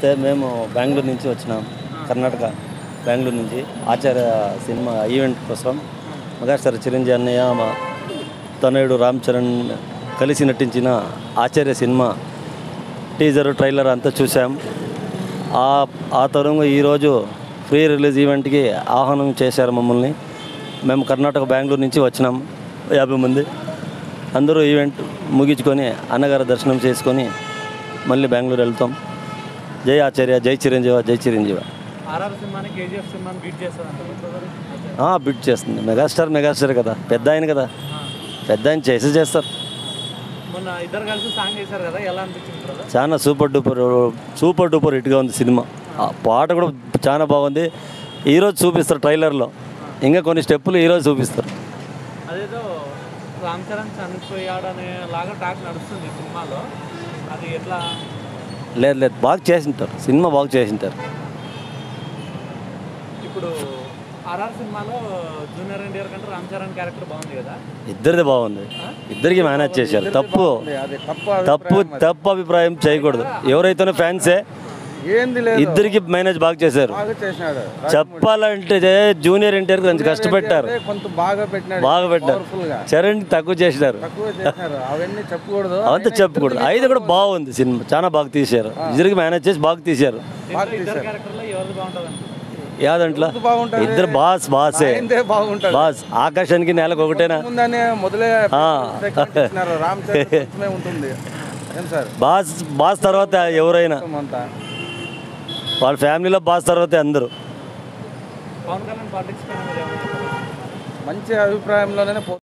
నమస్తే. మేము బెంగళూరు నుంచి వచ్చినాం, కర్ణాటక బెంగళూరు నుంచి ఆచార్య సినిమా ఈవెంట్ కోసం. మెగాస్టార్ చిరంజీవి అన్నయ్య, మా తనయుడు రామ్ చరణ్ కలిసి నటించిన ఆచార్య సినిమా టీజర్ ట్రైలర్ అంతా చూసాం. ఆ తరుణంగా ఈరోజు ఫ్రీ రిలీజ్ ఈవెంట్కి ఆహ్వానం చేశారు మమ్మల్ని. మేము కర్ణాటక బెంగళూరు నుంచి వచ్చినాం, 50 మంది. అందరూ ఈవెంట్ ముగించుకొని అన్నగారి దర్శనం చేసుకొని మళ్ళీ బెంగళూరు వెళ్తాం. జై ఆచార్య, జై చిరంజీవ, జై చిరంజీవ. బిట్ చేస్తుంది. మెగాస్టార్ కదా, పెద్ద ఆయన కదా, పెద్ద ఆయన చేస్తారు. చాలా సూపర్ డూపర్ హిట్గా ఉంది సినిమా. పాట కూడా చాలా బాగుంది. ఈరోజు చూపిస్తారు ట్రైలర్లో, ఇంకా కొన్ని స్టెప్పులు ఈరోజు చూపిస్తారు. అదేదో రామ్ చరణ్ చనిపోయాడనే లాగా టాక్ నడుస్తుంది సినిమాలో, అది ఎట్లా? లేదు, బాగా చేసింటారు, సినిమా బాగా చేసింటారు. ఇప్పుడు ఆర్ఆర్ సినిమాలో జూనియర్ ఎన్టీఆర్ కంటే రామ్ చరణ్ క్యారెక్టర్ బాగుంది కదా? ఇద్దరిది బాగుంది, ఇద్దరికి మేనేజ్ చేశారు. తప్పు అభిప్రాయం చేయకూడదు. ఎవరైతేనే ఫ్యాన్సే, ఇద్దరికి మేనేజ్ బాగా చేశారు. చెప్పాలంటే జూనియర్ ఎన్టీఆర్ కొంచెం కష్టపెట్టారు, బాగా పెట్టారు. చరణ్ తక్కువ చేసినారు, అవంతా చెప్పకూడదు. అయితే కూడా బాగుంది సినిమా, చాలా బాగా తీశారు. ఇద్దరికి మేనేజ్ చేసి బాగా తీశారు. యాదంట్లో ఇద్దరు బాస్ ఆకాశానికి నేలకు ఒకటేనా? బాస్ తర్వాత ఎవరైనా, వాళ్ళ ఫ్యామిలీలో బాస్ తర్వాతే అందరూ. పవన్ కళ్యాణ్ పాలిటిక్స్ మంచి అభిప్రాయంలోనే